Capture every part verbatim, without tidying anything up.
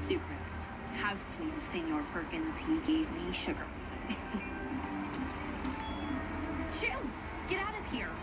sucrose. How sweet of Senor Perkins, he gave me sugar. Jill, get out of here.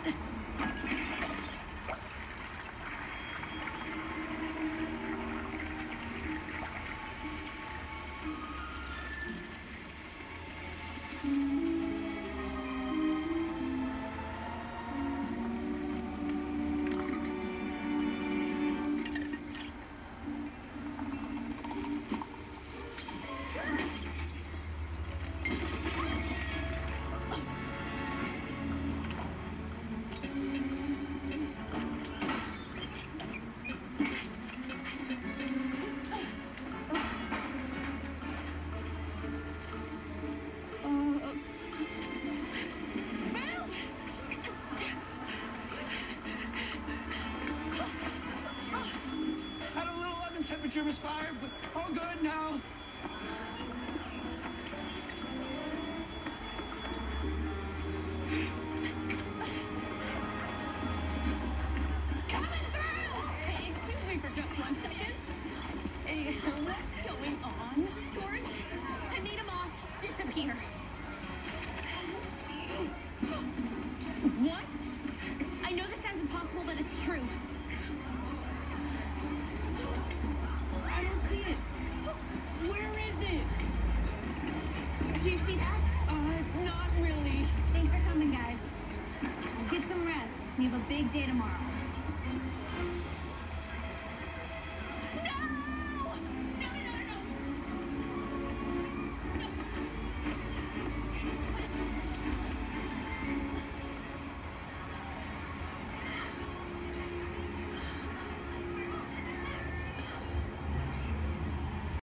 Temperature was fired, but all good now. Coming through! Hey, excuse me for just one second. Hey, what's going on? George, I made him off disappear. What? I know this sounds impossible, but it's true. I don't see it. Where is it? Do you see that? Uh, not really. Thanks for coming, guys. Get some rest. We have a big day tomorrow.